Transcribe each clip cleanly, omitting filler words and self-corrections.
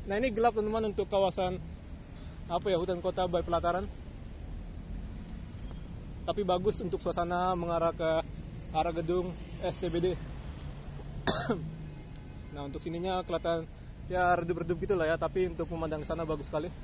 Nah ini gelap teman-teman untuk kawasan apa ya, hutan kota by pelataran. Tapi bagus untuk suasana mengarah ke arah gedung SCBD. Nah untuk sininya kelihatan ya redup-redup gitu lah ya, tapi untuk memandang ke sana bagus sekali.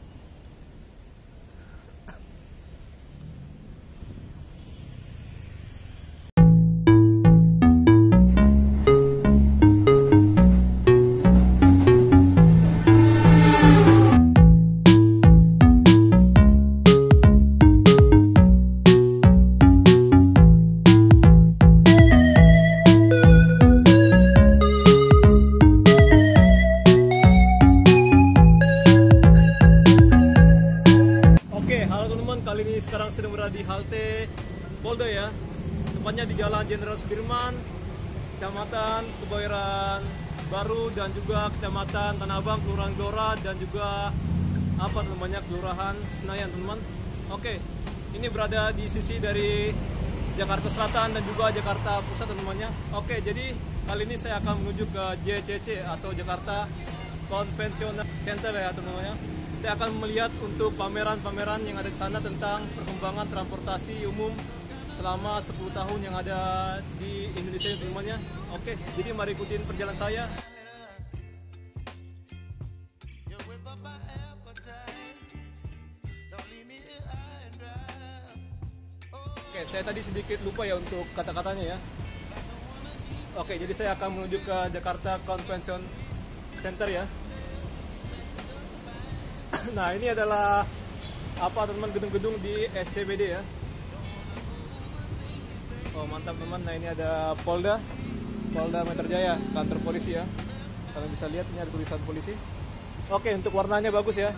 Kali ini sekarang sedang berada di halte Polda ya, tempatnya di Jalan Jenderal Sudirman, Kecamatan Kebayoran Baru, dan juga Kecamatan Tanah Abang, Kelurahan Gelora, dan juga apa namanya, Kelurahan Senayan teman-teman. Oke, ini berada di sisi dari Jakarta Selatan dan juga Jakarta Pusat teman-temannya. Oke, jadi kali ini saya akan menuju ke JCC atau Jakarta Convention Center ya teman-temannya. Saya akan melihat untuk pameran-pameran yang ada di sana tentang perkembangan transportasi umum selama 10 tahun yang ada di Indonesia teman-temannya. Oke, jadi mari ikutin perjalanan saya. Oke, saya tadi sedikit lupa ya untuk kata-katanya ya. Oke, jadi saya akan menuju ke Jakarta Convention Center ya. Nah ini adalah apa teman-teman, gedung-gedung di SCBD ya. Oh mantap teman. Nah ini ada Polda Metro Jaya, kantor polisi ya. Kalian bisa lihat ini ada tulisan polisi. Oke, untuk warnanya bagus ya.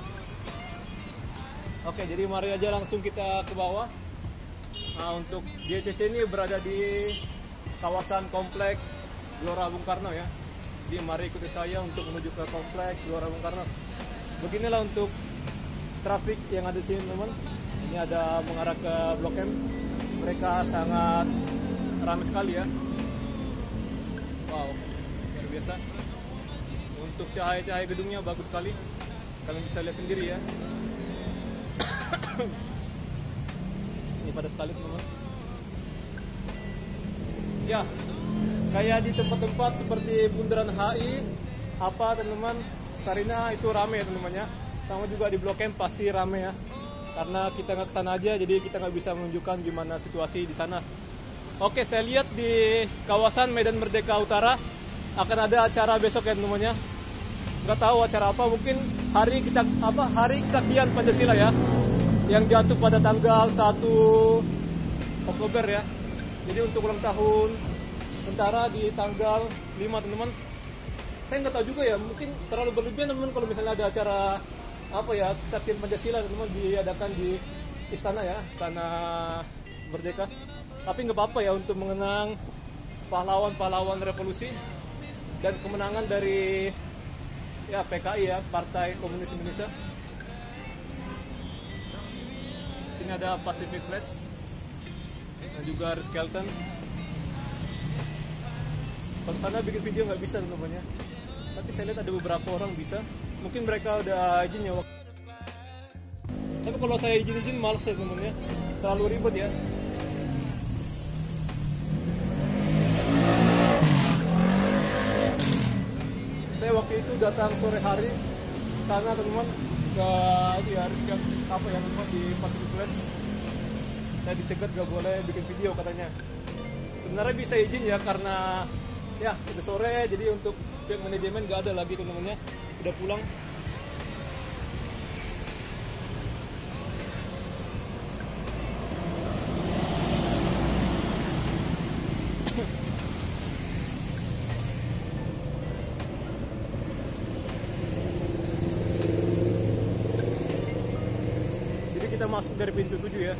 Oke, jadi mari aja langsung kita ke bawah. Nah untuk JCC ini berada di kawasan komplek Gelora Bung Karno ya. Jadi mari ikuti saya untuk menuju ke komplek Gelora Bung Karno. Beginilah untuk trafik yang ada di sini teman-teman. Ini ada mengarah ke Blok M. Mereka sangat ramai sekali ya. Wow, luar biasa. Untuk cahaya-cahaya gedungnya bagus sekali. Kalian bisa lihat sendiri ya. Ini padat sekali teman-teman. Ya, kayak di tempat-tempat seperti Bundaran HI, apa teman-teman, Sarina itu rame ya teman-teman ya. Sama juga di Blok M pasti rame ya. Karena kita nggak kesana aja, jadi kita nggak bisa menunjukkan gimana situasi di sana. Oke, saya lihat di kawasan Medan Merdeka Utara akan ada acara besok ya teman-teman ya. Nggak tahu acara apa, mungkin hari kesaktian Pancasila ya, yang jatuh pada tanggal 1 Oktober ya. Jadi untuk ulang tahun tentara di tanggal 5 teman-teman. Saya nggak tahu juga ya, mungkin terlalu berlebihan teman-teman kalau misalnya ada acara apa ya, kesaktian Pancasila teman-teman diadakan di istana ya, Istana Merdeka. Tapi nggak apa-apa ya, untuk mengenang pahlawan-pahlawan revolusi dan kemenangan dari ya PKI ya, Partai Komunis Indonesia. Sini ada Pacific Place dan juga Ritz-Carlton. Kalau sana bikin video nggak bisa teman-teman ya. Tapi saya lihat ada beberapa orang bisa. Mungkin mereka udah izin ya. Tapi kalau saya izin males ya teman-teman ya. Terlalu ribet ya. Saya waktu itu datang sore hari sana teman-teman ke ya apa yang teman di Pacific Place. Saya dicegat gak boleh bikin video katanya. Sebenarnya bisa izin ya, karena ya udah sore, jadi untuk pihak manajemen gak ada lagi teman-temannya, udah pulang. Jadi kita masuk dari pintu 7 ya.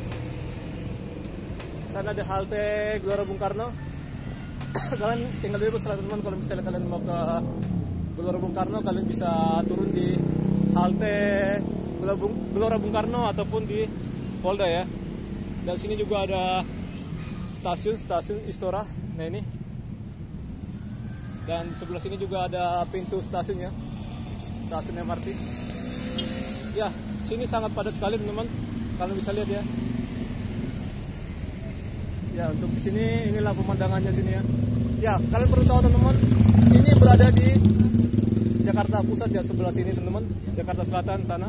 Sana ada halte Gelora Bung Karno. Kalian tinggal bebas lah teman-teman, kalau misalnya kalian mau ke Gelora Bung Karno, kalian bisa turun di halte Gelora Bung Karno ataupun di Polda ya. Dan sini juga ada stasiun Istora. Nah ini. Dan di sebelah sini juga ada pintu stasiunnya. stasiun MRT. Ya, sini sangat padat sekali teman-teman. Kalian bisa lihat ya. Ya, untuk sini inilah pemandangannya sini ya. Ya, kalian perlu tahu teman-teman, ini berada di Jakarta Pusat ya, sebelah sini teman-teman, Jakarta Selatan sana.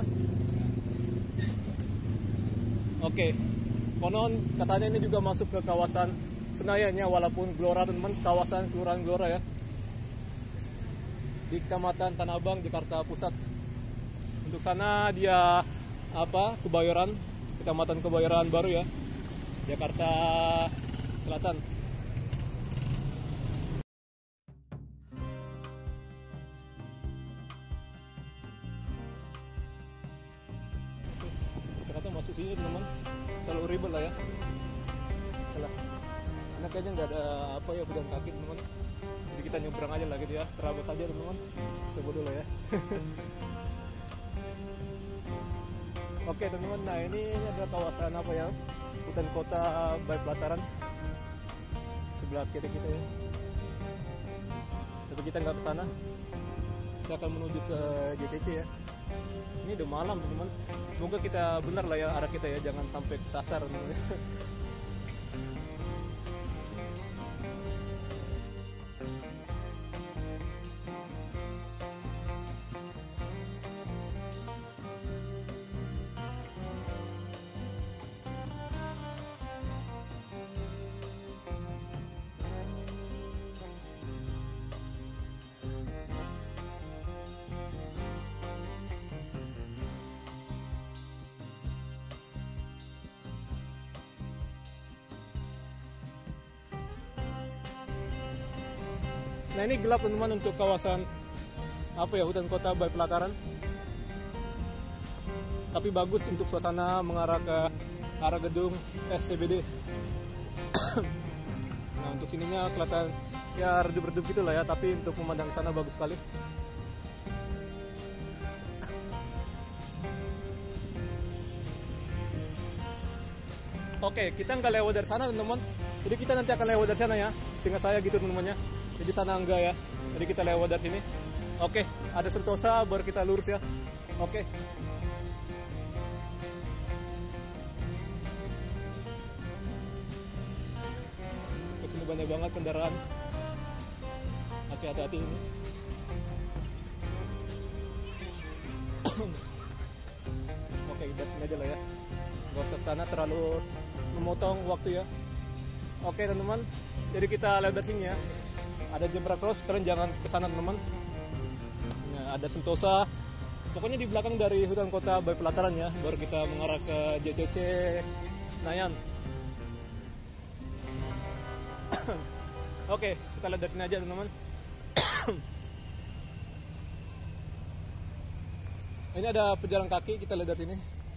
Oke, konon katanya ini juga masuk ke kawasan Senayan ya, walaupun Gelora teman-teman, kawasan Kelurahan Gelora ya, di Kecamatan Tanah Abang, Jakarta Pusat. Untuk sana dia Kebayoran, Kecamatan Kebayoran Baru ya, Jakarta Selatan. Ternyata masuk sini teman-teman, terlalu ribet lah ya. Salah. Karena kayaknya nggak ada pejalan kaki teman-teman. Jadi kita nyebrang aja lah gitu ya, terabas aja teman-teman. Sebodoh lah ya. Oke teman-teman, nah ini adalah kawasan hutan kota Bayi Pelataran, sebelah kiri kita ya. Tapi kita nggak ke sana, saya akan menuju ke JCC ya. Ini udah malam teman-teman, semoga kita benar lah ya arah kita ya, jangan sampai kesasar teman-teman. Nah ini gelap teman-teman untuk kawasan hutan kota Bayi Pelataran. Tapi bagus untuk suasana mengarah ke arah gedung SCBD. Nah untuk sininya kelihatan ya redup-redup gitu lah ya, tapi untuk memandang sana bagus sekali. Oke, kita nggak lewat dari sana teman-teman. Jadi kita nanti akan lewat dari sana ya, sehingga saya gitu teman-temannya. Jadi sana enggak ya, jadi kita lewat dari sini. Oke, ada Sentosa baru kita lurus ya. Oke. Kesini banyak banget kendaraan. Oke, hati-hati ini. Oke, kita sini aja lah ya. Gak usah kesana, terlalu memotong waktu ya. Oke teman-teman, jadi kita lewat dari sini ya. Ada zebra cross, kalian jangan kesana teman-teman. Nah, ada Sentosa. Pokoknya di belakang dari hutan kota Bayi Pelataran ya, baru kita mengarah ke JCC Senayan. Oke, kita lihat dari sini aja teman-teman. Ini ada pejalan kaki, kita lihat dari sini.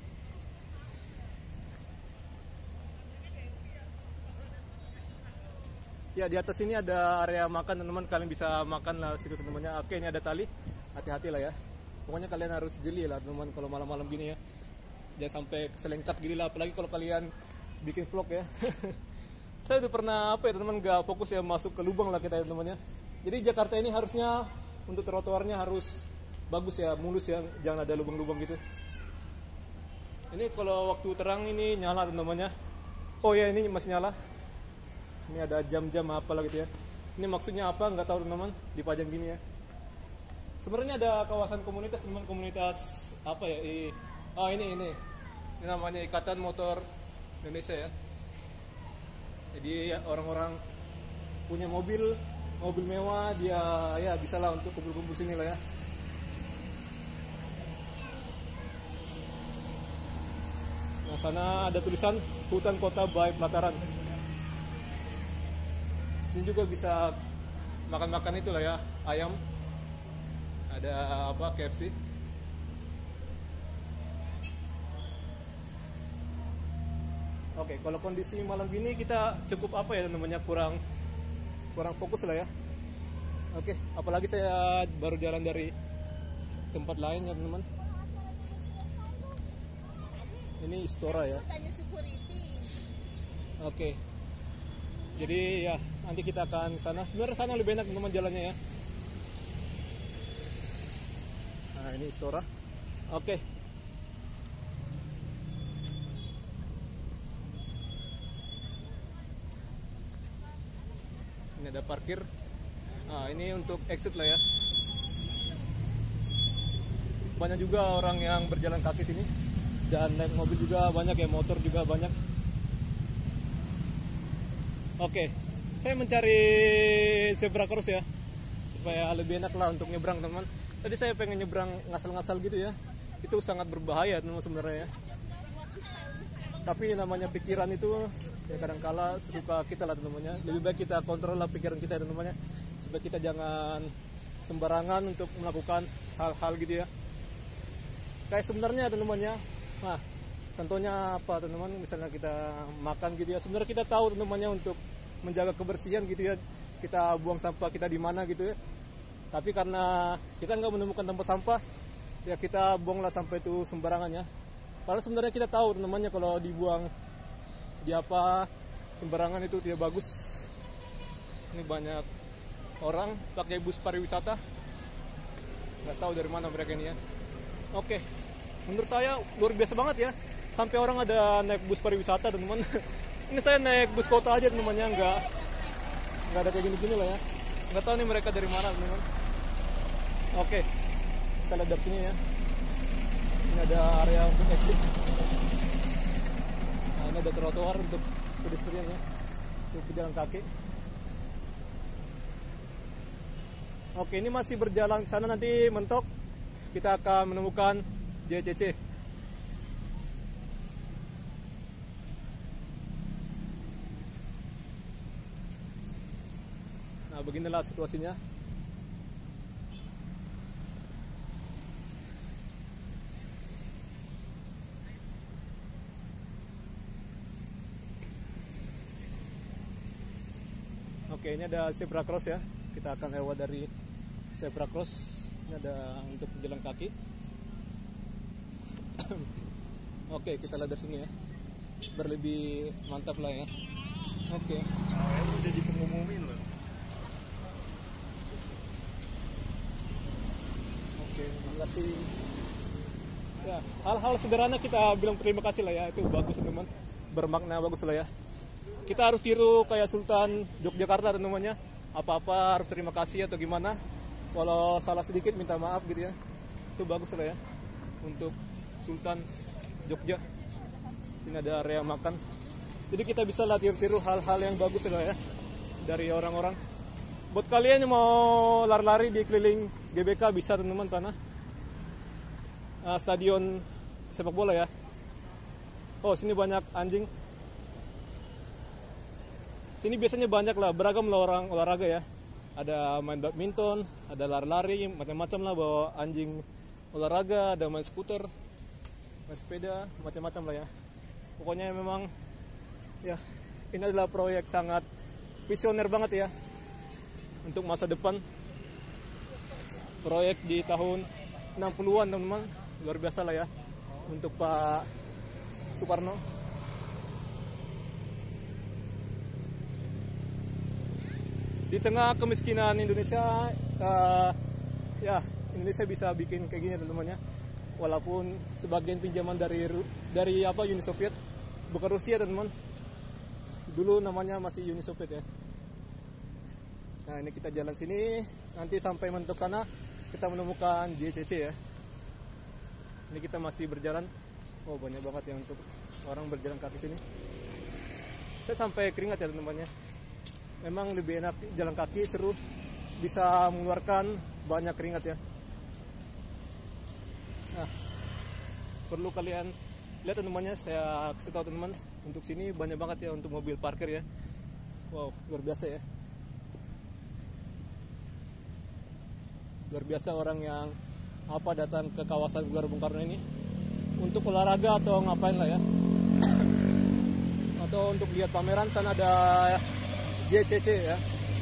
Ya di atas ini ada area makan teman-teman, kalian bisa makan lah situ teman-temannya. Oke, ini ada tali, hati-hati lah ya. Pokoknya kalian harus jeli lah teman-teman kalau malam-malam gini ya. Jangan sampai keselengkat gini lah, apalagi kalau kalian bikin vlog ya. Saya udah pernah teman-teman gak fokus ya, masuk ke lubang lah kita ya teman-teman ya. Jadi Jakarta ini harusnya untuk trotoarnya harus bagus ya, mulus ya, jangan ada lubang-lubang gitu. Ini kalau waktu terang ini nyala teman-teman ya. Oh ya, ini masih nyala. Ini ada jam-jam apa lah gitu ya. Ini maksudnya apa nggak tahu teman-teman, dipajang gini ya. Sebenarnya ada kawasan komunitas teman, komunitas apa ya? Ini namanya Ikatan Motor Indonesia ya. Jadi orang-orang punya mobil mewah, dia ya bisa lah untuk kumpul-kumpul sini lah ya. Nah sana ada tulisan Hutan Kota Bayi Pelataran. Sini juga bisa makan-makan itulah ya, ayam, ada KFC. Oke, kalau kondisi malam gini kita cukup namanya kurang fokus lah ya. Oke, apalagi saya baru jalan dari tempat lain ya teman-teman. Ini Istora ya. Oke. Jadi ya nanti kita akan sana. Sebenarnya sana lebih enak teman-teman jalannya ya. Nah ini Istora. Oke. Ini ada parkir. Nah, ini untuk exit lah ya. Banyak juga orang yang berjalan kaki sini. Dan naik mobil juga banyak ya, motor juga banyak. Oke. Saya mencari zebra cross ya. Supaya lebih enak lah untuk nyebrang, teman. Tadi saya pengen nyebrang ngasal-ngasal gitu ya. Itu sangat berbahaya teman sebenarnya ya. Tapi namanya pikiran itu ya kadang-kala sesuka kita lah teman-temannya. Lebih baik kita kontrol lah pikiran kita teman-temannya, supaya kita jangan sembarangan untuk melakukan hal-hal gitu ya. Kayak sebenarnya teman-temannya. Nah, contohnya apa teman-teman? Misalnya kita makan gitu ya. Sebenarnya kita tahu teman-temannya untuk menjaga kebersihan gitu ya. Kita buang sampah kita di mana gitu ya. Tapi karena kita nggak menemukan tempat sampah, ya kita buanglah sampah itu sembarangan ya. Padahal sebenarnya kita tahu teman-temannya kalau dibuang di apa sembarangan itu tidak bagus. Ini banyak orang pakai bus pariwisata, nggak tahu dari mana mereka ini ya. Oke, menurut saya luar biasa banget ya. Sampai orang ada naik bus pariwisata teman-teman. Ini saya naik bus kota aja teman-temannya, nggak ada kayak gini-gini lah ya. Nggak tahu nih mereka dari mana teman-teman. Oke, kita lihat dari sini ya. Ini ada area untuk exit. Nah, ini ada trotoar untuk pedestrian ya, untuk pejalan kaki. Oke, ini masih berjalan ke sana, nanti mentok kita akan menemukan JCC. Nah, beginilah situasinya. Oke, ini ada zebra cross ya. Kita akan lewat dari zebra cross. Ini ada untuk pejalan kaki. Oke, kita lihat dari sini ya. Berlebih mantap lah ya. Oke. Udah dipengumumin loh. Oke, terima kasih. Ya, hal-hal sederhana kita bilang terima kasih lah ya. Itu bagus teman. Bermakna bagus lah ya. Kita harus tiru kayak Sultan Yogyakarta teman-temannya. Apa-apa harus terima kasih atau gimana. Walau salah sedikit minta maaf gitu ya. Itu bagus lah ya. Untuk Sultan Jogja. Sini ada area makan. Jadi kita bisa lah tiru-tiru hal-hal yang bagus lah ya. Dari orang-orang. Buat kalian yang mau lari-lari di keliling GBK bisa teman-teman sana. Stadion sepak bola ya. Oh, sini banyak anjing. Sini biasanya banyak lah, beragam lah orang olahraga ya. Ada main badminton, ada lari-lari, macam-macam lah, bawa anjing olahraga, ada main skuter, main sepeda, macam-macam lah ya. Pokoknya memang ya ini adalah proyek sangat visioner banget ya untuk masa depan. Proyek di tahun 60-an teman-teman, luar biasa lah ya untuk Pak Soekarno. Di tengah kemiskinan Indonesia, ya Indonesia bisa bikin kayak gini teman-teman ya. Walaupun sebagian pinjaman dari Uni Soviet, bukan Rusia teman-teman. Dulu namanya masih Uni Soviet ya. Nah, ini kita jalan sini, nanti sampai mentok sana kita menemukan JCC ya. Ini kita masih berjalan. Oh, banyak banget yang untuk orang berjalan kaki sini. Saya sampai keringat ya teman-teman ya. Memang lebih enak jalan kaki, seru, bisa mengeluarkan banyak keringat ya. Nah, perlu kalian lihat teman-temannya, saya kasih tahu teman-teman, untuk sini banyak banget ya untuk mobil parkir ya. Wow, luar biasa ya. Luar biasa orang yang datang ke kawasan Gelora Bung Karno ini untuk olahraga atau ngapain lah ya. Atau untuk lihat pameran. Sana ada JCC ya,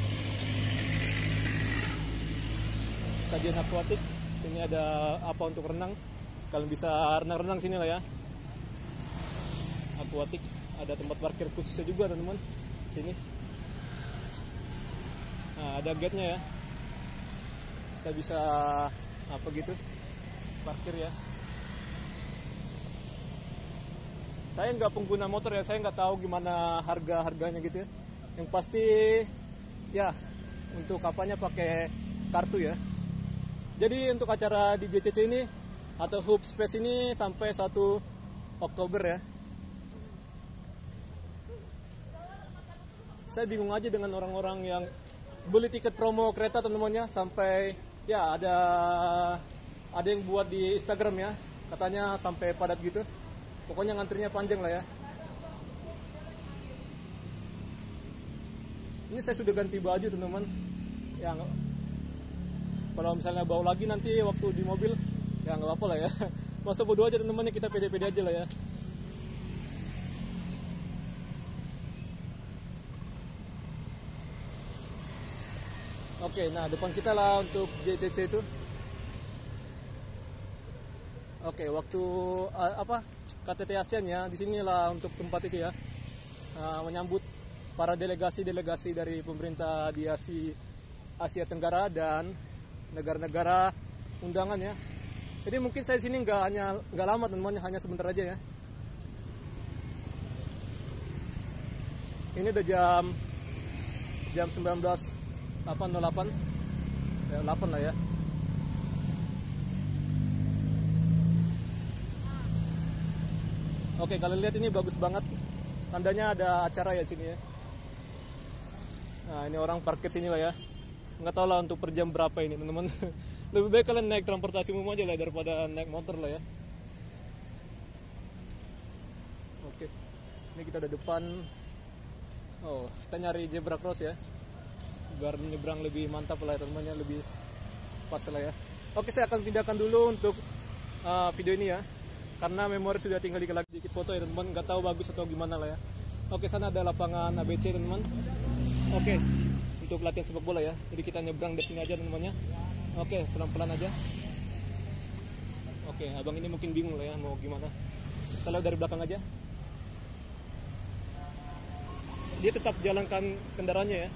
stadion akuatik. Sini ada apa untuk renang, kalian bisa renang-renang sini lah ya. Akuatik, ada tempat parkir khususnya juga teman-teman sini. Nah, ada gate-nya ya, kita bisa apa gitu parkir ya. Saya nggak pengguna motor ya, saya nggak tahu gimana harganya gitu ya. Yang pasti ya untuk kapalnya pakai kartu ya. Jadi untuk acara di JCC ini atau Hub Space ini sampai 1 Oktober ya. Saya bingung aja dengan orang-orang yang beli tiket promo kereta teman-temannya sampai ya ada yang buat di Instagram ya, katanya sampai padat gitu. Pokoknya ngantrinya panjang lah ya. Ini saya sudah ganti baju teman-teman. Ya kalau misalnya bau lagi nanti waktu di mobil ya nggak apa-apa lah ya. Masa bodo aja teman-teman, kita pede-pede aja lah ya. Oke, nah depan kita lah untuk JCC itu. Oke, waktu KTT ASEAN ya, di sinilah untuk tempat itu ya, menyambut para delegasi-delegasi dari pemerintah di Asia Tenggara dan negara-negara undangan ya. Jadi mungkin saya di sini nggak lama teman-teman, hanya sebentar aja ya. Ini udah jam 19.08 ya, 8 lah ya. Oke, kalian lihat ini bagus banget. Tandanya ada acara ya sini ya. Nah, ini orang parkir sini lah ya. Nggak tahu lah untuk per jam berapa ini, teman-teman. Lebih baik kalian naik transportasi umum aja lah daripada naik motor lah ya. Oke. Ini kita ada depan. Oh, kita nyari zebra cross ya. Biar menyeberang lebih mantap lah ya, teman-teman, lebih pas lah ya. Oke, saya akan pindahkan dulu untuk video ini ya. Karena memori sudah tinggal dikit foto ya teman-teman, nggak tahu bagus atau gimana lah ya. Oke, sana ada lapangan ABC teman-teman. Oke, untuk latihan sepak bola ya. Jadi kita nyebrang dari sini aja teman-temannya. Oke, pelan-pelan aja. Oke, abang ini mungkin bingung lah ya mau gimana. Kita lihat dari belakang aja. Dia tetap jalankan kendaraannya ya.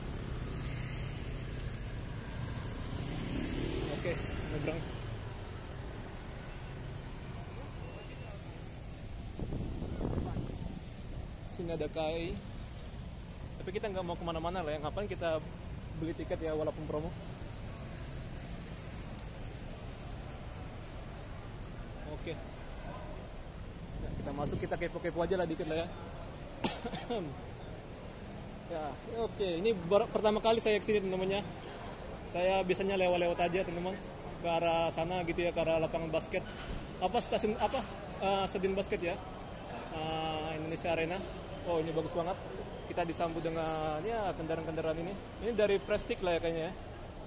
Oke, nyebrang. Sini ada KAI. Tapi kita nggak mau kemana-mana lah ya. Ngapain kita beli tiket ya walaupun promo. Oke. Ya, kita masuk, kita kepo-kepo aja lah dikit lah ya. Ya, oke. Ini pertama kali saya kesini teman-temannya. Saya biasanya lewat-lewat aja teman-teman ke arah sana gitu ya, ke arah lapangan basket. Stadion basket ya. Indonesia Arena. Oh, ini bagus banget. Kita disambut dengan ya kendaraan-kendaraan ini. Ini dari Prestige lah ya kayaknya ya.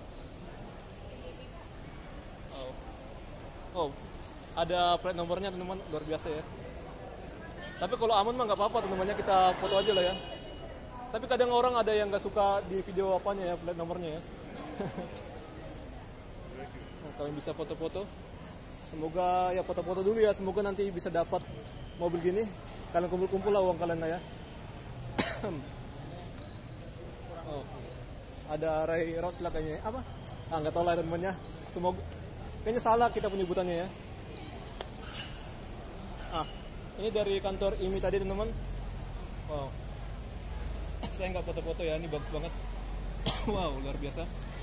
Oh, ada plat nomornya teman-teman, luar biasa ya. Tapi kalau aman mah nggak apa-apa teman-temannya, kita foto aja lah ya. Tapi kadang orang ada yang nggak suka di video apanya ya, plat nomornya ya. Nah, kalian bisa foto-foto. Semoga ya foto-foto dulu ya. Semoga nanti bisa dapat mobil gini. Kalian kumpul-kumpul lah uang kalian lah ya. Oh, ada Ray Rose lah kayaknya. Apa? Nggak tahu lah teman-temannya. Semoga kayaknya salah kita penyebutannya ya. Ini dari kantor IMI tadi teman-teman. Wow. Saya nggak foto-foto ya, ini bagus banget. Wow, luar biasa.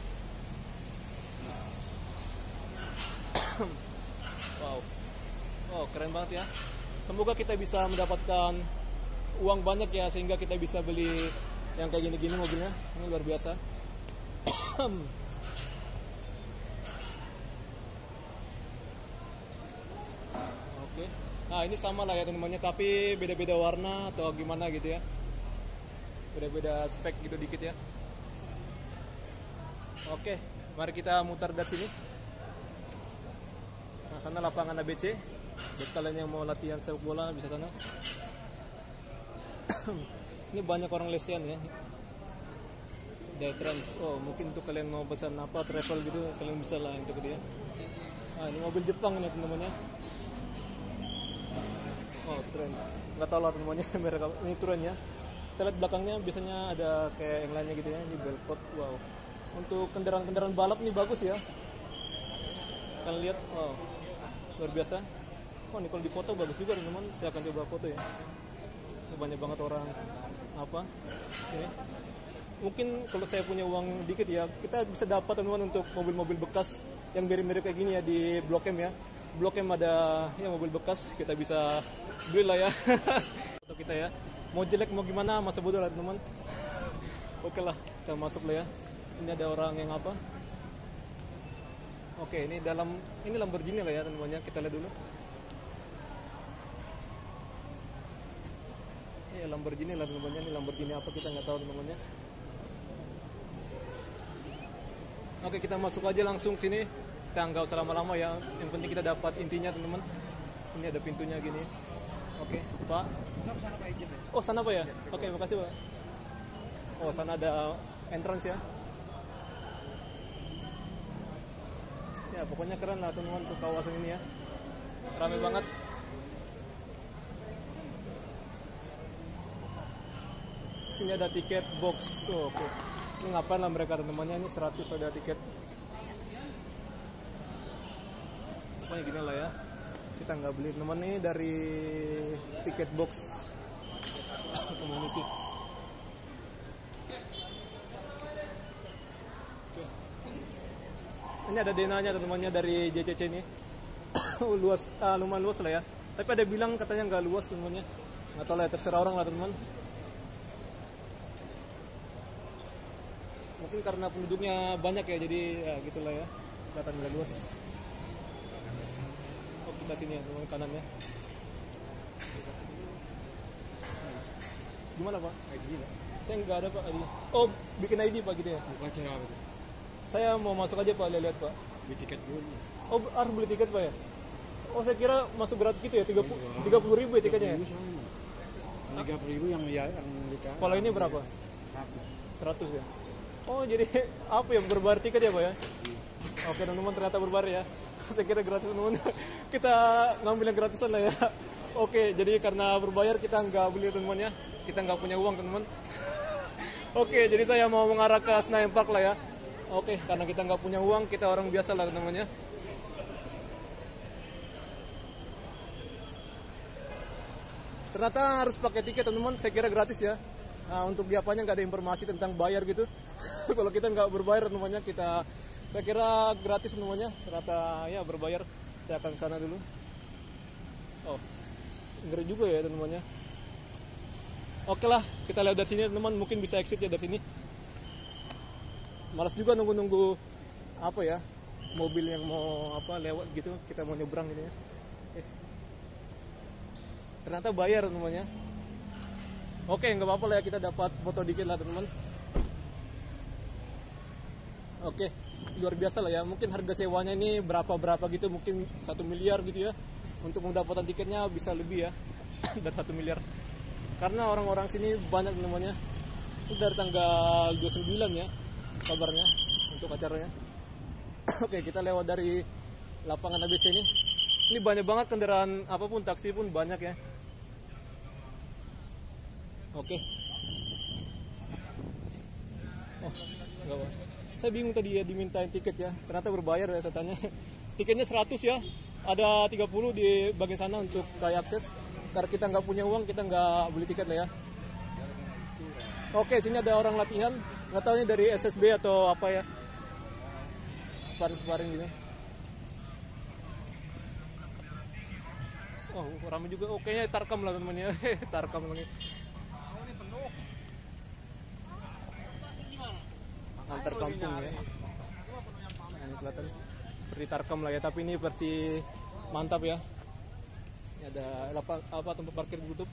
Wow. Oh, keren banget ya. Semoga kita bisa mendapatkan uang banyak ya, sehingga kita bisa beli yang kayak gini-gini mobilnya. Ini luar biasa. Oke. Nah, ini sama lah ya teman-temannya, tapi beda-beda warna atau gimana gitu ya. Beda-beda spek gitu dikit ya. Oke, mari kita mutar dari sini. Nah, sana lapangan ABC. Buat kalian yang mau latihan sepak bola bisa sana. Ini banyak orang lesian ya. Trans. Oh, mungkin untuk kalian mau pesan apa travel gitu, kalian bisa lah untuk dia. Nah, ini mobil Jepang nih teman-temannya. Oh, tren. Nggak tahu lah teman-temannya merek ini turunnya. Kita lihat belakangnya biasanya ada kayak yang lainnya gitu ya. Ini belpot. Wow. Untuk kendaraan-kendaraan balap nih bagus ya. Kalian lihat, wow, luar biasa. Oh, ini kalau dipoto bagus juga teman-teman. Saya akan coba foto ya. Ini banyak banget orang apa ini. Mungkin kalau saya punya uang dikit ya, kita bisa dapat teman-teman untuk mobil-mobil bekas yang mirip-mirip kayak gini ya di Blok M ya. Blok M ada ya mobil bekas, kita bisa beli lah ya. Foto kita ya. Mau jelek mau gimana, masa bodoh lah teman-teman. Oke lah, kita masuk lah ya. Ini ada orang yang apa? Oke, ini Lamborghini lah ya teman-teman. Kita lihat dulu. Ya Lamborghini lah teman-teman. Ini Lamborghini apa kita nggak tahu teman-teman. Oke, kita masuk aja langsung sini. Kita nggak usah lama-lama ya. Yang penting kita dapat intinya teman-teman. Ini ada pintunya gini. Oke, Pak. Sana Pak izin ya. Oh, sana Pak ya? Oke, makasih Pak. Oh, sana ada entrance ya. Ya, pokoknya keren lah teman-teman untuk kawasan ini ya. Ramai banget. Sini ada tiket box. Oh, oke. Ini ngapain lah mereka teman-temannya, ini 100 ada tiket. Pokoknya gini lah ya. Kita nggak beli teman nih dari tiket box community. Oke. Ini ada denanya teman-temannya dari JCC ini. Luas, lumayan luas lah ya. Tapi ada bilang katanya nggak luas teman-temannya. Nggak tahu lah, terserah orang lah teman-teman. Mungkin karena penduduknya banyak ya, jadi ya gitulah ya, kelihatan nggak luas. Oh, kita sini ya teman kanannya. Gimana Pak? ID Pak. Saya nggak ada Pak ID. Oh, bikin ID Pak gitu ya? Bukan kira apa itu. Saya mau masuk aja Pak, lihat Pak. Beli tiket dulu. Oh, harus beli tiket Pak ya? Oh, saya kira masuk gratis gitu ya, 30.000 ya tiketnya ya? 30.000 yang nikah. Kalau ini berapa? 100 ya? Oh, jadi apa ya, berbayar tiket ya Pak ya? Oke teman-teman, ternyata berbayar ya. Saya kira gratis teman-teman. Kita ngambil yang gratisan lah ya. Oke, jadi karena berbayar kita nggak beli teman-teman ya. Kita nggak punya uang teman-teman. Oke, jadi saya mau mengarah ke Senayan Park lah ya. Oke, karena kita nggak punya uang, kita orang biasa lah teman-teman ya. Ternyata harus pakai tiket teman-teman, saya kira gratis ya. Nah, untuk di apanya nggak ada informasi tentang bayar gitu. Kalau kita nggak berbayar teman-teman, saya kira gratis teman-teman. Ternyata ya berbayar. Saya akan sana dulu. Oh, ngeri juga ya teman-teman. Oke lah, kita lihat dari sini teman-teman, mungkin bisa exit ya dari sini. Malas juga nunggu-nunggu apa ya, mobil yang mau apa lewat gitu, kita mau nyebrang gitu ya. Ternyata bayar teman-teman. Oke, nggak apa-apa lah ya, kita dapat foto dikit lah teman-teman. Oke, luar biasa lah ya. Mungkin harga sewanya ini berapa gitu, mungkin 1 miliar gitu ya. Untuk mendapatkan tiketnya bisa lebih ya dari 1 miliar. Karena orang-orang sini banyak teman-teman. Itu dari tanggal 29 ya kabarnya untuk acaranya. Oke, kita lewat dari lapangan ABC ini. Ini banyak banget kendaraan apapun, taksi pun banyak ya. Oke. Oh, enggak apa. Saya bingung tadi ya dimintain tiket ya. Ternyata berbayar ya saya tanya. Tiketnya 100 ya. Ada 30 di bagian sana untuk kayak akses. Karena kita nggak punya uang, kita nggak beli tiket lah ya. Oke, sini ada orang latihan. Nggak tahu ini dari SSB atau apa ya. Sparring gitu. Oh, ramai juga. Oke, kayaknya Tarkam lah teman-teman ya. Tarkam lagi. Antar kampung ya. Nah, ini kelihatan seperti Tarkam lah ya, tapi ini versi mantap ya. Ini ada apa tempat parkir ditutup.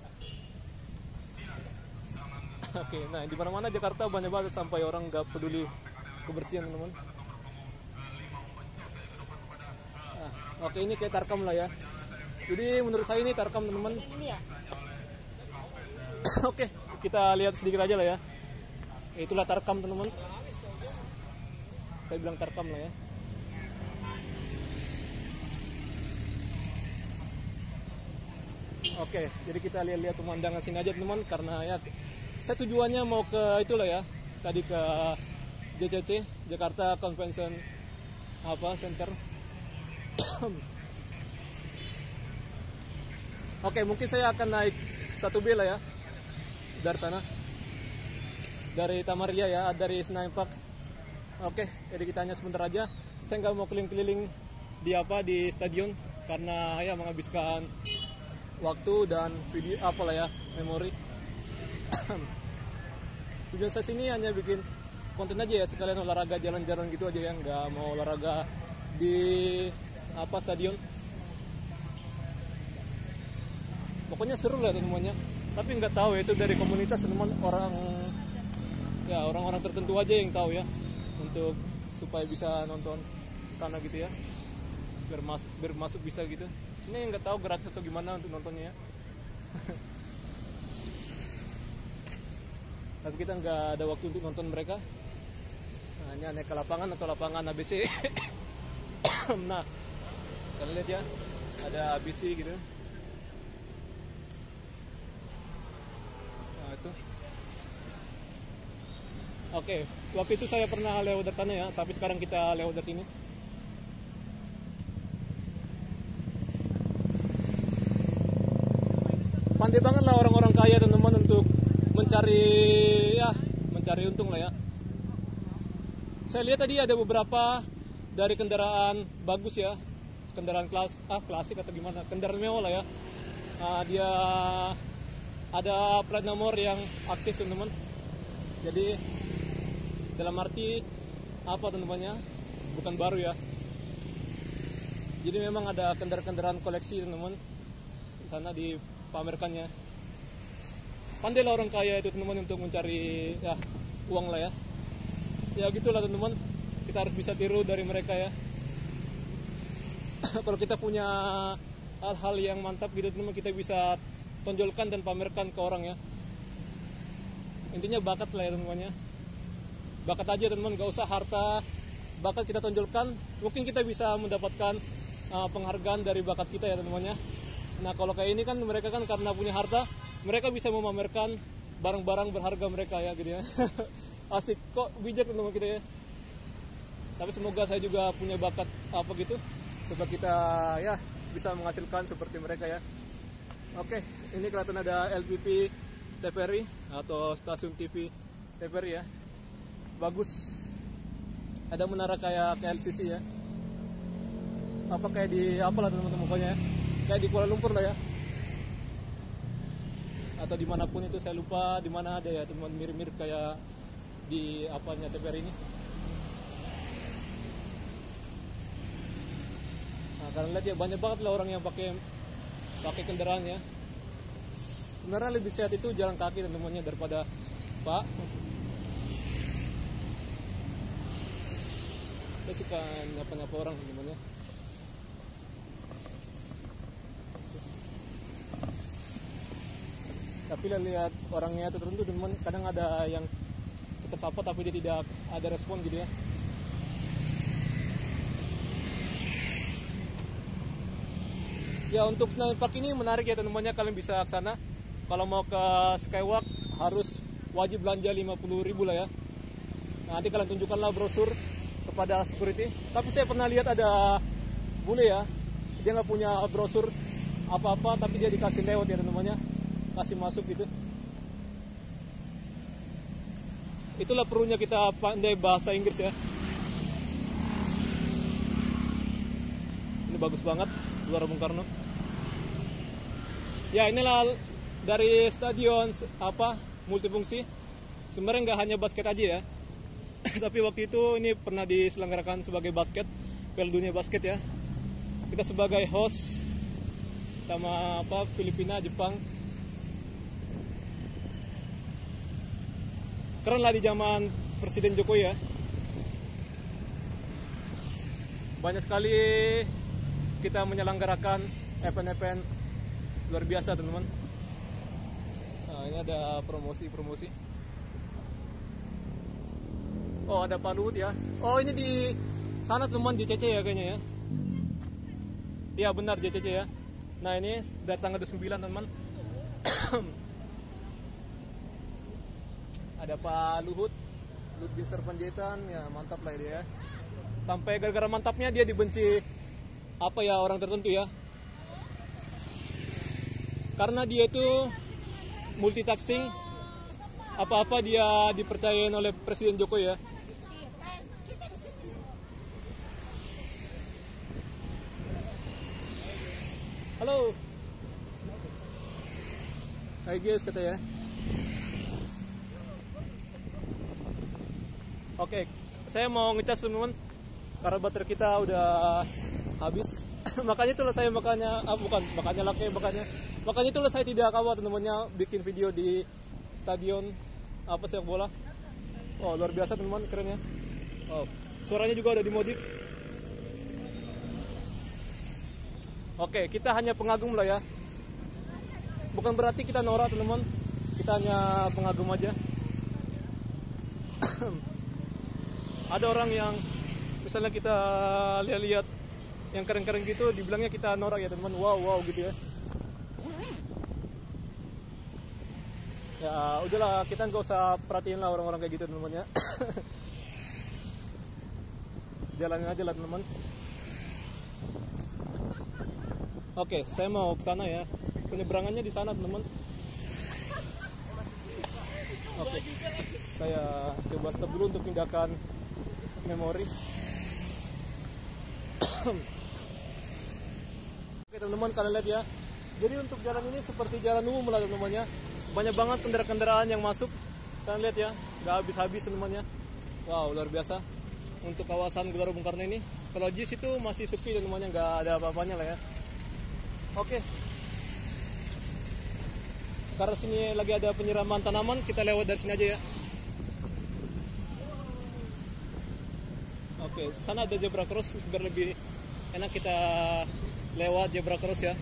Oke, nah di mana-mana Jakarta banyak banget sampai orang nggak peduli kebersihan teman-teman. Nah, oke, ini kayak Tarkam lah ya. Jadi menurut saya ini Tarkam teman-teman. Oke, kita lihat sedikit aja lah ya. Itulah Tarkam teman-teman. Saya bilang Tarkam lah ya. Oke, jadi kita lihat-lihat pemandangan sini aja teman-teman, karena ya saya tujuannya mau ke itulah ya. Tadi ke JCC, Jakarta Convention Center. Oke, mungkin saya akan naik 1B lah ya dari sana, dari Tamaria ya, dari Senayan Park. Oke, jadi kita hanya sebentar aja. Saya nggak mau keliling-keliling di stadion karena ya menghabiskan waktu dan video apalah ya, memori. Tujuan saya sini hanya bikin konten aja ya, sekalian olahraga jalan-jalan gitu aja ya, nggak mau olahraga di stadion. Pokoknya seru lah teman-temannya, tapi nggak tahu ya, itu dari komunitas teman orang-orang tertentu aja yang tahu ya, untuk supaya bisa nonton sana gitu ya, biar masuk bisa gitu. Ini nggak tahu gratis atau gimana untuk nontonnya ya. Tapi kita nggak ada waktu untuk nonton mereka, hanya naik ke lapangan atau lapangan ABC. Nah, kalian lihat ya, ada ABC gitu. Nah itu. Oke, waktu itu saya pernah lewat dari sana ya, tapi sekarang kita lewat dari sini. Pandai banget lah orang-orang kaya teman-teman untuk mencari untung lah ya. Saya lihat tadi ada beberapa dari kendaraan bagus ya, kendaraan klasik atau gimana, kendaraan mewah lah ya. Dia ada plat nomor yang aktif teman-teman. Jadi dalam arti teman-temannya, bukan baru ya. Jadi memang ada kendaraan-kendaraan koleksi teman-teman di sana dipamerkannya. Pandai lah orang kaya itu teman-teman untuk mencari uang lah ya. Ya gitulah teman-teman, kita harus bisa tiru dari mereka ya. Kalau kita punya hal-hal yang mantap gitu teman-teman, kita bisa tonjolkan dan pamerkan ke orang ya. Intinya bakat lah ya teman-teman ya. Bakat aja teman-teman, gak usah harta. Bakat kita tonjolkan, mungkin kita bisa mendapatkan penghargaan dari bakat kita ya teman-teman ya. Nah kalau kayak ini kan mereka kan karena punya harta, mereka bisa memamerkan barang-barang berharga mereka ya gitu ya. Asik kok, bijak teman-teman kita ya. Tapi semoga saya juga punya bakat gitu, supaya kita ya bisa menghasilkan seperti mereka ya. Oke, ini kelihatan ada LPP TVRI atau stasiun TV TVRI ya. Bagus. Ada menara kayak LCC ya. Kayak di apalah teman-teman pokoknya ya. Kayak di Kuala Lumpur lah ya. Atau dimanapun itu, saya lupa di mana ada ya teman, mirip-mirip kayak di TVRI ini. Nah kalian lihat ya, banyak banget lah orang yang pakai kendaraan ya. Sebenarnya lebih sehat itu jalan kaki teman-temannya daripada Pak. Saya suka nyapa-nyapa orang teman-temannya. Tapi lihat orangnya itu tertentu teman, kadang ada yang kita sapa tapi dia tidak ada respon gitu ya. Ya untuk Senayan Park ini menarik ya teman-temannya, kalian bisa ke sana. Kalau mau ke Skywalk harus wajib belanja 50.000 lah ya. Nah, nanti kalian tunjukkanlah brosur kepada security. Tapi saya pernah lihat ada bule ya, dia nggak punya brosur apa-apa tapi dia dikasih lewat ya teman-temannya, kasih masuk gitu. Itulah perlunya kita pandai bahasa Inggris ya. Ini bagus banget Gelora Bung Karno. Ya inilah dari stadion multifungsi. Sebenarnya nggak hanya basket aja ya. Tapi waktu itu ini pernah diselenggarakan sebagai basket, Piala Dunia Basket ya. Kita sebagai host sama Filipina, Jepang. Keren lah di zaman Presiden Jokowi ya. Banyak sekali kita menyelenggarakan event-event luar biasa teman-teman. Nah, ini ada promosi. Oh ada Pak Luhut ya. Oh ini di sana teman, di JCC ya kayaknya ya. Iya benar JCC ya. Nah ini dari tanggal 29 teman. Ada Pak Luhut Binsar Panjaitan ya, mantap lah dia ya. Sampai gara-gara mantapnya dia dibenci apa ya, orang tertentu ya. Karena dia itu multitasking, apa-apa dia dipercayain oleh Presiden Jokowi ya. Halo. Hai guys, kata ya. Oke, saya mau ngecas teman-teman karena baterai kita udah habis. Makanya itulah saya makanya itulah saya tidak kawat teman-temannya bikin video di stadion apa sepak bola. Oh, luar biasa teman-teman, keren ya. Oh, suaranya juga udah dimodif. Oke, kita hanya pengagum lah ya. Bukan berarti kita norak teman-teman. Kita hanya pengagum aja. Ada orang yang misalnya kita lihat yang keren-keren gitu, dibilangnya kita norak ya teman-teman. Wow gitu ya. Ya udahlah, kita nggak usah perhatiin lah orang-orang kayak gitu teman-teman ya. Jalanin aja lah teman-teman. Oke, saya mau ke sana ya. Penyeberangannya di sana teman-teman. Oke, saya coba stop dulu untuk pindahkan memori. Oke teman-teman, kalian lihat ya. Jadi untuk jalan ini seperti jalan umum lah teman-teman ya. Banyak banget kendaraan-kendaraan yang masuk. Kalian lihat ya, nggak habis-habis teman-teman ya. Wow, luar biasa. Untuk kawasan Gelora Bung Karno ini, kalau JIS itu masih sepi teman-teman, nggak ada apa-apanya lah ya. Oke. Karena sini lagi ada penyiraman tanaman, kita lewat dari sini aja ya. Oke, sana ada zebra cross biar lebih enak kita lewat zebra cross ya.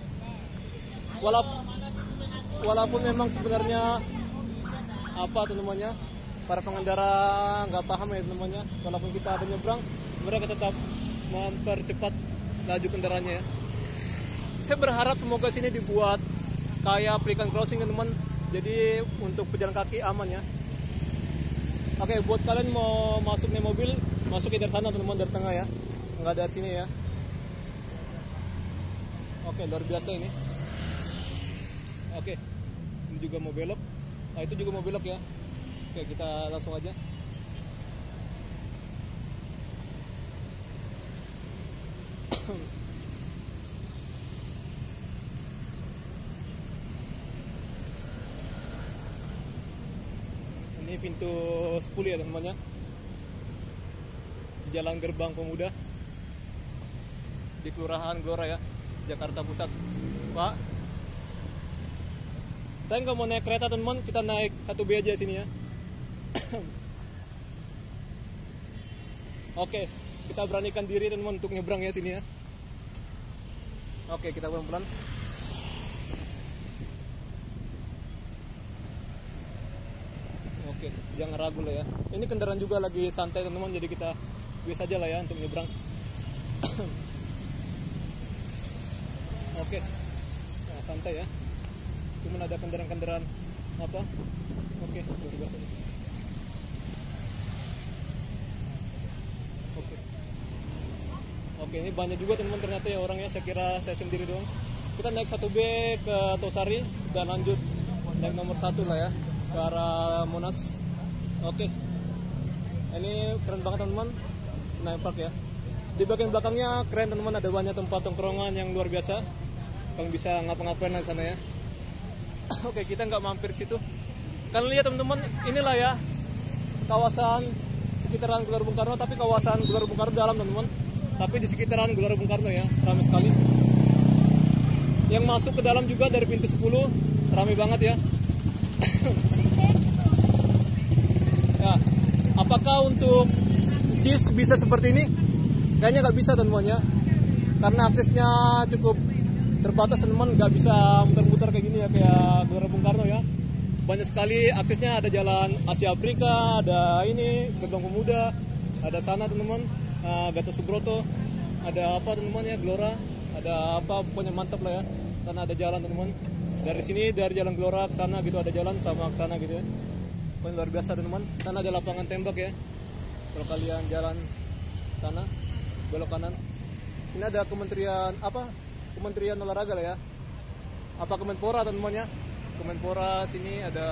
Walaupun memang sebenarnya apa teman-temannya, para pengendara nggak paham ya teman-temannya. Walaupun kita ada nyebrang, mereka tetap mempercepat laju kendaraannya ya. Saya berharap semoga sini dibuat kayak pelikan crossing teman-teman. Jadi untuk pejalan kaki aman ya. Oke, buat kalian mau masuk nih mobil, masuk dari sana teman-teman, dari tengah ya. Nggak dari sini ya. Oke, luar biasa ini. Oke, ini juga mau belok. Nah, itu juga mau belok ya. Oke, kita langsung aja. Ini pintu 10 ya teman-teman ya. Jalan Gerbang Pemuda di Kelurahan Gelora ya, Jakarta Pusat. Pak, saya nggak mau naik kereta teman-teman, kita naik 1B aja sini ya. Oke, kita beranikan diri teman-teman untuk nyebrang ya sini ya. Oke, kita pelan-pelan. Oke, jangan ragu lah ya. Ini kendaraan juga lagi santai teman-teman, jadi kita biasa aja lah ya untuk nyebrang. Oke, nah, santai ya. Cuman ada kendaraan-kendaraan apa? Oke, luar biasa. Oke, ini banyak juga teman-teman ternyata ya orangnya. Saya kira saya sendiri doang. Kita naik 1B ke Tosari dan lanjut naik nomor 1 lah ya, ke arah Monas. Oke, ini keren banget teman-teman, Senayan Park ya. Di bagian belakangnya keren teman-teman, ada banyak tempat tongkrongan yang luar biasa. Kalian bisa ngapa-ngapain di sana ya. Oke, kita nggak mampir ke situ. Kalian lihat teman-teman, inilah ya kawasan sekitaran Gelora Bung Karno, tapi kawasan Gelora Bung Karno dalam teman-teman. Tapi di sekitaran Gelora Bung Karno ya, ramai sekali. Yang masuk ke dalam juga dari pintu 10, ramai banget ya. Ya, apakah untuk JIS bisa seperti ini? Kayaknya nggak bisa teman-teman ya, karena aksesnya cukup terbatas teman-teman, nggak bisa muter-muter kayak gini ya, kayak Gelora Bung Karno ya. Banyak sekali aksesnya, ada jalan Asia Afrika, ada ini Gerbang Pemuda, ada sana teman-teman, Gatot Subroto, ada apa teman-teman ya, Gelora, ada apa, pokoknya mantap lah ya. Karena ada jalan teman-teman, dari sini dari jalan Gelora ke sana gitu, ada jalan sama ke sana gitu ya. Pokoknya luar biasa teman-teman. Sana ada lapangan tembak ya, kalau kalian jalan sana belok kanan Ini ada kementerian apa? Kementerian olahraga lah ya. Apa Kemenpora teman-teman ya? Kemenpora sini ada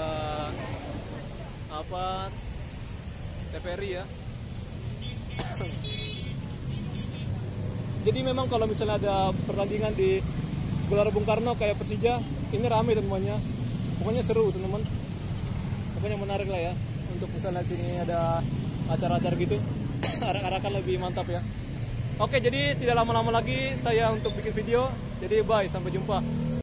apa? TVRI ya. Jadi memang kalau misalnya ada pertandingan di Gelora Bung Karno kayak Persija, ini rame teman-temannya. Pokoknya seru teman-teman. Pokoknya menarik lah ya. Untuk misalnya sini ada acara-acara gitu, arak-arakan lebih mantap ya. Oke, jadi tidak lama-lama lagi saya untuk bikin video. Jadi bye, sampai jumpa.